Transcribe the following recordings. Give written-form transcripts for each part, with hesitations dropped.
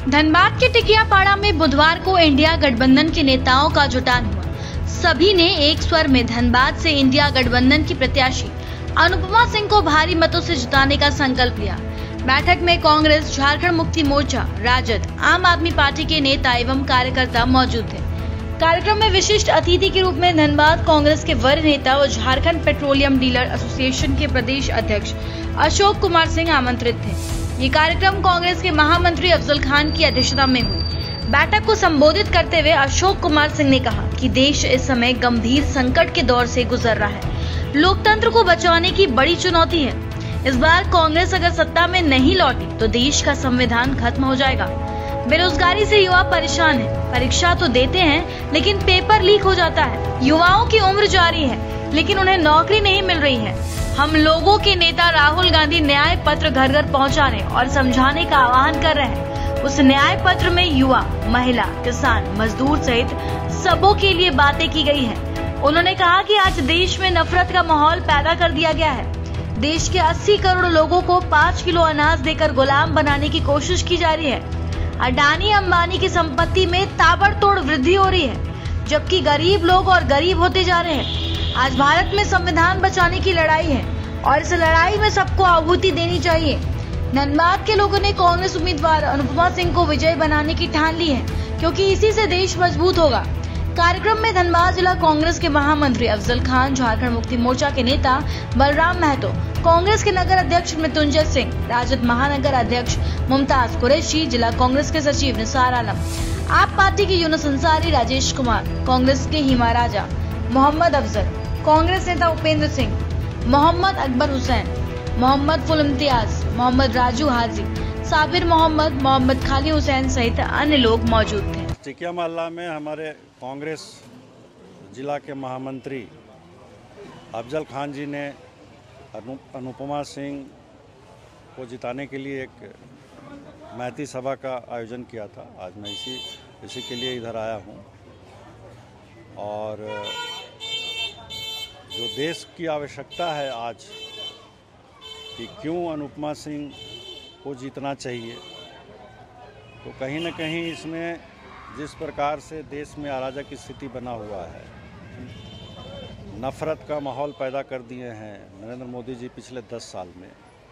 धनबाद के टिकियापाड़ा में बुधवार को इंडिया गठबंधन के नेताओं का जुटान हुआ। सभी ने एक स्वर में धनबाद से इंडिया गठबंधन की प्रत्याशी अनुपमा सिंह को भारी मतों से जिताने का संकल्प लिया। बैठक में कांग्रेस, झारखंड मुक्ति मोर्चा, राजद, आम आदमी पार्टी के नेता एवं कार्यकर्ता मौजूद थे। कार्यक्रम में विशिष्ट अतिथि के रूप में धनबाद कांग्रेस के वरिष्ठ नेता और झारखंड पेट्रोलियम डीलर एसोसिएशन के प्रदेश अध्यक्ष अशोक कुमार सिंह आमंत्रित थे। ये कार्यक्रम कांग्रेस के महामंत्री अफजल खान की अध्यक्षता में हुई। बैठक को संबोधित करते हुए अशोक कुमार सिंह ने कहा कि देश इस समय गंभीर संकट के दौर से गुजर रहा है। लोकतंत्र को बचाने की बड़ी चुनौती है। इस बार कांग्रेस अगर सत्ता में नहीं लौटी तो देश का संविधान खत्म हो जाएगा। बेरोजगारी से युवा परेशान है। परीक्षा तो देते हैं लेकिन पेपर लीक हो जाता है। युवाओं की उम्र जारी है लेकिन उन्हें नौकरी नहीं मिल रही है। हम लोगों के नेता राहुल गांधी न्याय पत्र घर घर पहुंचाने और समझाने का आह्वान कर रहे हैं। उस न्याय पत्र में युवा, महिला, किसान, मजदूर सहित सबों के लिए बातें की गई हैं। उन्होंने कहा कि आज देश में नफरत का माहौल पैदा कर दिया गया है। देश के 80 करोड़ लोगों को 5 किलो अनाज देकर गुलाम बनाने की कोशिश की जा रही है। अडानी अंबानी की संपत्ति में ताबड़तोड़ वृद्धि हो रही है, जबकि गरीब लोग और गरीब होते जा रहे हैं। आज भारत में संविधान बचाने की लड़ाई है और इस लड़ाई में सबको आहुति देनी चाहिए। धनबाद के लोगों ने कांग्रेस उम्मीदवार अनुपमा सिंह को विजय बनाने की ठान ली है, क्योंकि इसी से देश मजबूत होगा। कार्यक्रम में धनबाद जिला कांग्रेस के महामंत्री अफजल खान, झारखंड मुक्ति मोर्चा के नेता बलराम महतो, कांग्रेस के नगर अध्यक्ष मृत्युंजय सिंह, राजद महानगर अध्यक्ष मुमताज कुरैशी, जिला कांग्रेस के सचिव निसार आलम, आप पार्टी के यूनुस अंसारी, राजेश कुमार, कांग्रेस के हिमा राजा, मोहम्मद अफजल, कांग्रेस नेता उपेंद्र सिंह, मोहम्मद अकबर हुसैन, मोहम्मद फुल इम्तियाज, मोहम्मद राजू हाजी, साबिर मोहम्मद, मोहम्मद खाली हुसैन सहित अन्य लोग मौजूद थे। टिकिया मोहल्ला में हमारे कांग्रेस जिला के महामंत्री अफजल खान जी ने अनुपमा सिंह को जिताने के लिए एक महती सभा का आयोजन किया था। आज मैं इसी के लिए इधर आया हूँ और जो देश की आवश्यकता है आज कि क्यों अनुपमा सिंह को जीतना चाहिए, तो कहीं न कहीं इसमें जिस प्रकार से देश में अराजक की स्थिति बना हुआ है, नफरत का माहौल पैदा कर दिए हैं नरेंद्र मोदी जी पिछले 10 साल में।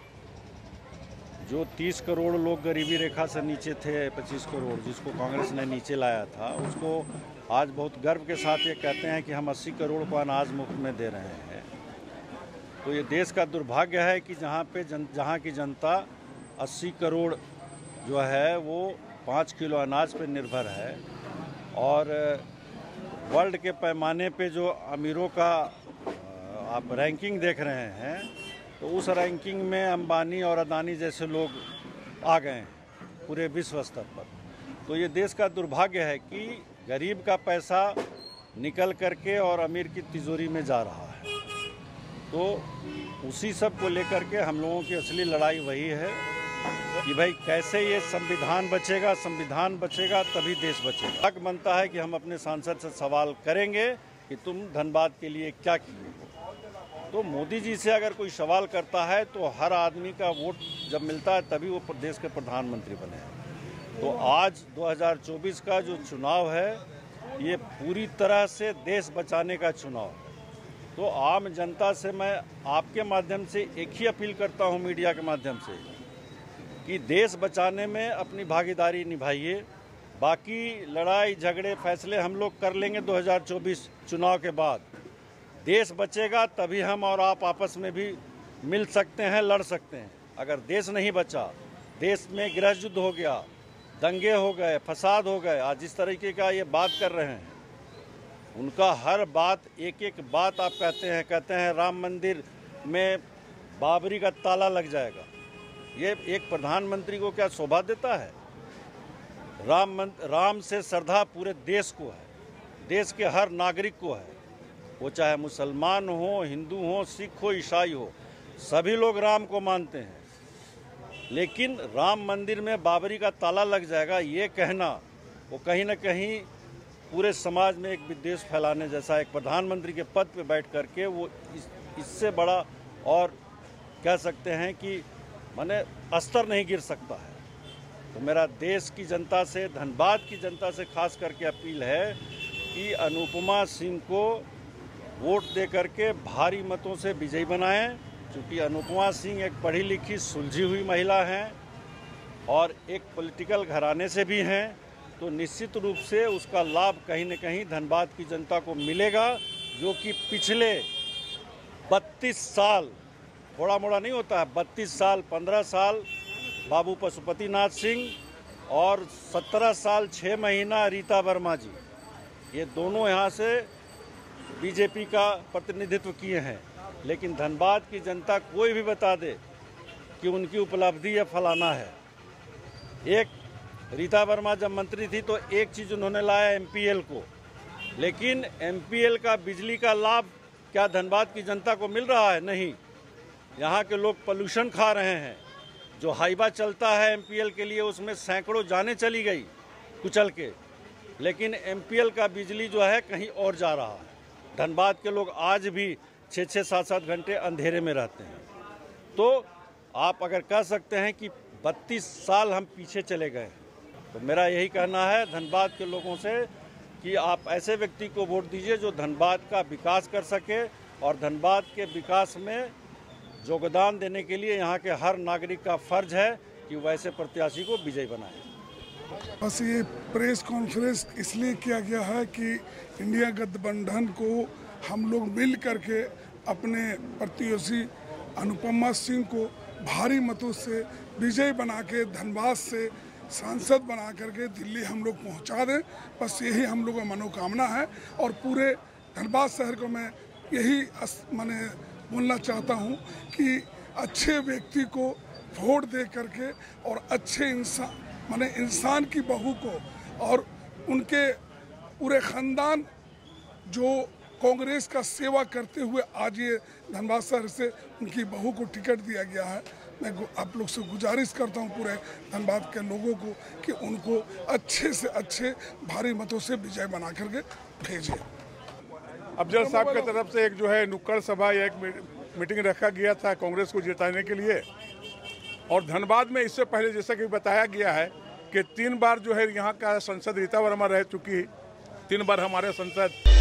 जो 30 करोड़ लोग गरीबी रेखा से नीचे थे, 25 करोड़ जिसको कांग्रेस ने नीचे लाया था, उसको आज बहुत गर्व के साथ ये कहते हैं कि हम 80 करोड़ को अनाज मुफ्त में दे रहे हैं। तो ये देश का दुर्भाग्य है कि जहाँ की जनता 80 करोड़ जो है वो 5 किलो अनाज पर निर्भर है और वर्ल्ड के पैमाने पे जो अमीरों का आप रैंकिंग देख रहे हैं, तो उस रैंकिंग में अंबानी और अदानी जैसे लोग आ गए हैं पूरे विश्व स्तर पर। तो ये देश का दुर्भाग्य है कि गरीब का पैसा निकल करके और अमीर की तिजोरी में जा रहा है। तो उसी सब को लेकर के हम लोगों की असली लड़ाई वही है कि भाई कैसे ये संविधान बचेगा तभी देश बचेगा। हक बनता है कि हम अपने सांसद से सवाल करेंगे कि तुम धनबाद के लिए क्या किए हो। तो मोदी जी से अगर कोई सवाल करता है तो हर आदमी का वोट जब मिलता है तभी वो देश के प्रधानमंत्री बने हैं। तो आज 2024 का जो चुनाव है ये पूरी तरह से देश बचाने का चुनाव है। तो आम जनता से मैं आपके माध्यम से एक ही अपील करता हूं, मीडिया के माध्यम से, कि देश बचाने में अपनी भागीदारी निभाइए। बाकी लड़ाई झगड़े फैसले हम लोग कर लेंगे 2024 चुनाव के बाद। देश बचेगा तभी हम और आप आपस में भी मिल सकते हैं, लड़ सकते हैं। अगर देश नहीं बचा, देश में गृह युद्ध हो गया, दंगे हो गए, फसाद हो गए, आज जिस तरीके का ये बात कर रहे हैं, उनका हर बात एक बात आप कहते हैं राम मंदिर में बाबरी का ताला लग जाएगा। ये एक प्रधानमंत्री को क्या शोभा देता है? राम से श्रद्धा पूरे देश को है, देश के हर नागरिक को है। वो चाहे मुसलमान हो, हिंदू हो, सिख हो, ईसाई हो, सभी लोग राम को मानते हैं। लेकिन राम मंदिर में बाबरी का ताला लग जाएगा, ये कहना वो कहीं न कहीं पूरे समाज में एक विद्वेष फैलाने जैसा। एक प्रधानमंत्री के पद पे बैठ करके वो इससे बड़ा और कह सकते हैं कि माने अस्तर नहीं गिर सकता है। तो मेरा देश की जनता से, धनबाद की जनता से खास करके अपील है कि अनुपमा सिंह को वोट दे करके भारी मतों से विजयी बनाएं, क्योंकि अनुपमा सिंह एक पढ़ी लिखी सुलझी हुई महिला हैं और एक पॉलिटिकल घराने से भी हैं, तो निश्चित रूप से उसका लाभ कहीं न कहीं धनबाद की जनता को मिलेगा, जो कि पिछले 32 साल, थोड़ा मोड़ा नहीं होता है, 32 साल, 15 साल बाबू पशुपतिनाथ सिंह और 17 साल 6 महीना रीता वर्मा जी, ये दोनों यहाँ से बीजेपी का प्रतिनिधित्व किए हैं। लेकिन धनबाद की जनता कोई भी बता दे कि उनकी उपलब्धि या फलाना है। एक रीता वर्मा जब मंत्री थी तो एक चीज़ उन्होंने लाया एमपीएल को, लेकिन एमपीएल का बिजली का लाभ क्या धनबाद की जनता को मिल रहा है? नहीं। यहाँ के लोग पोल्यूशन खा रहे हैं। जो हाईवा चलता है एमपीएल के लिए उसमें सैकड़ों जानें चली गई कुचल के, लेकिन एमपीएल का बिजली जो है कहीं और जा रहा है। धनबाद के लोग आज भी 6-6, 7-7 घंटे अंधेरे में रहते हैं। तो आप अगर कह सकते हैं कि 32 साल हम पीछे चले गए, तो मेरा यही कहना है धनबाद के लोगों से कि आप ऐसे व्यक्ति को वोट दीजिए जो धनबाद का विकास कर सके, और धनबाद के विकास में योगदान देने के लिए यहाँ के हर नागरिक का फर्ज है कि वैसे प्रत्याशी को विजयी बनाए। बस ये प्रेस कॉन्फ्रेंस इसलिए किया गया है कि इंडिया गठबंधन को हम लोग मिल करके अपने प्रत्याशी अनुपमा सिंह को भारी मतों से विजयी बना के धनबाद से सांसद बना करके दिल्ली हम लोग पहुंचा दें। बस यही हम लोग का मनोकामना है, और पूरे धनबाद शहर को मैं यही मैंने बोलना चाहता हूं कि अच्छे व्यक्ति को वोट दे करके और अच्छे इंसान की बहू को और उनके पूरे खानदान जो कांग्रेस का सेवा करते हुए आज ये धनबाद शहर से उनकी बहू को टिकट दिया गया है। मैं आप लोग से गुजारिश करता हूं पूरे धनबाद के लोगों को कि उनको अच्छे से अच्छे भारी मतों से विजय बना करके भेजें। अफजल साहब की तरफ से एक जो है नुक्कड़ सभा या एक मीटिंग रखा गया था कांग्रेस को जिताने के लिए, और धनबाद में इससे पहले जैसा कि बताया गया है कि 3 बार जो है यहाँ का सांसद रीता वर्मा रह चुकी, 3 बार हमारे सांसद